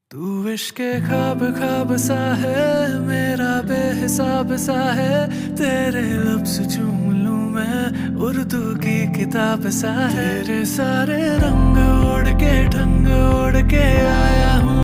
तू इश्क के ख्वाब ख्वाब सा है, मेरा बेहिसाब सा है। तेरे लफ्ज़ चूम लूं मैं, उर्दू की किताब सा है। तेरे सारे रंग ओढ़ के ढंग ओढ़ के